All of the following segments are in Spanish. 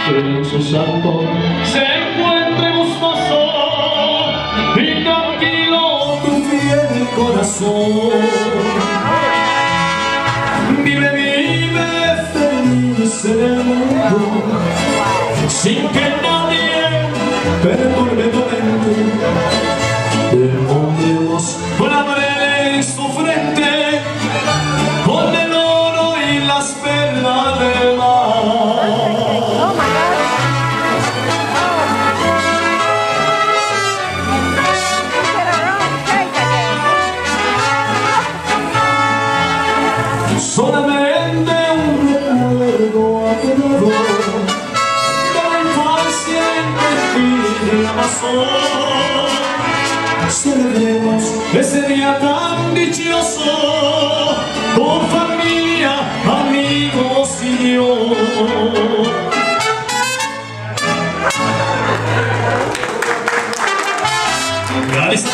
en su santo se encuentre gustoso y tranquilo tu fiel corazón. Vive, vive feliz en el mundo, sin que nadie perturbe tu mente. Pondremos clavaré en su frente con el oro y las perlas del mar. Solamente un recuerdo aterrador de la infancia en que la pasó. Celebremos ese día tan dichoso con familia, amigos y Dios. ¡Gracias!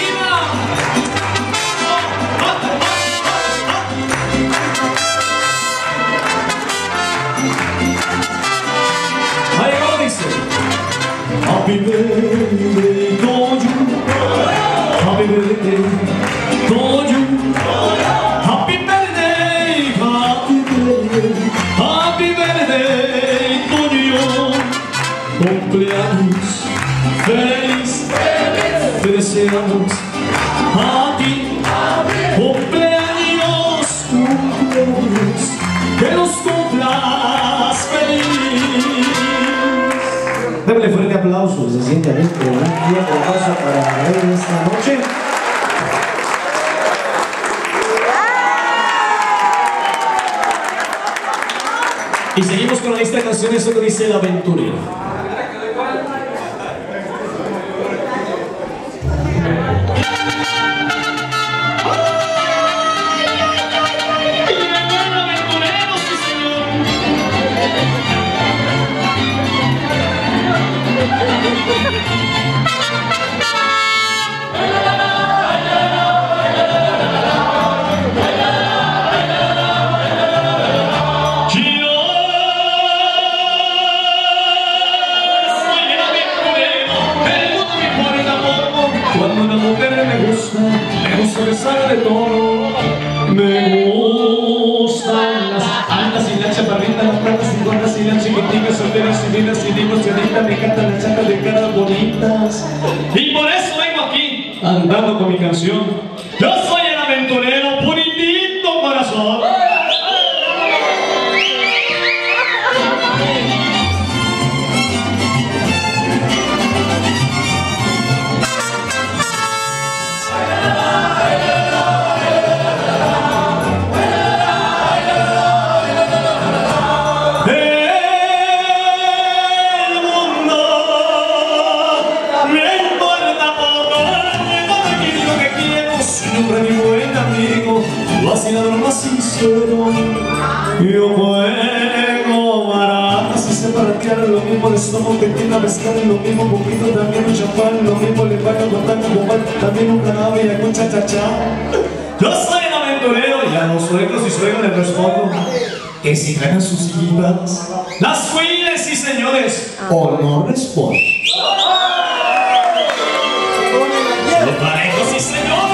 Happy birthday to you, happy birthday to you, happy birthday, happy birthday, happy birthday to you. Cumpleaños feliz, te deseamos a ti. Cumpleaños, cumpleaños, que los cumplas feliz. Démosle fuerte aplauso, se siente adentro, un fuerte aplauso para él esta noche. Y seguimos con la lista de canciones, eso que dice El Aventurero. Cuando una mujer me gusta besar de todo. Me gustan las altas y las chaparritas, las platas y gordas y las chiquititas, solteras y vidas y divorciaditas. Me encantan las chatas de caras bonitas. Y por eso vengo aquí, andando con mi canción. Yo soy el aventurero, puritito corazón. Vacilador más sincero, yo juego baratas y sé paratear lo mismo de estómago que tiene a pescar, lo mismo poquito, también un champán, lo mismo le pagan con tanto copal, también un cannabis y con cha-cha-cha. Yo soy el aventurero y a los suegros y suegros les respondo que si ganan sus sillitas, las cuides y señores, o no responden. Los parejos y señores.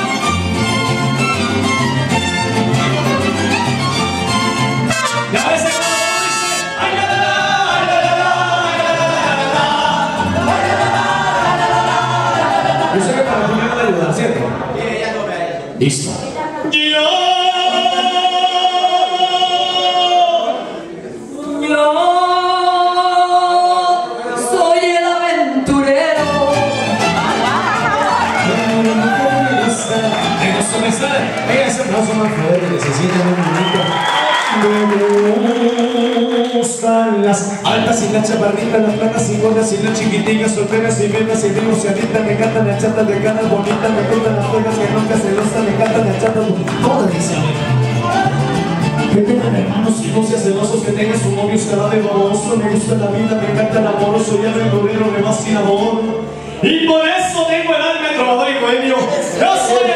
Yo sé que para mí me van a ayudar, ¿cierto? Listo. Yo soy el aventurero. Ese aplauso más fuerte, se siente muy bonito. Me gustan las altas y las chaparritas, las planas y gordas y las chiquiticas, solteras y viejas y divorciaditas. Me encantan las chatas de caras bonitas, me gustan las juegas que nunca se gustan, me encantan las chatas todas dicen. Que tengan hermanos y socias celosos, que tengan sus novios cada vez baboso. Me gusta la vida, me encanta el amor, soy el aventurero, me vacilador. Y por eso tengo el alma de trovador y bohemio. Yo soy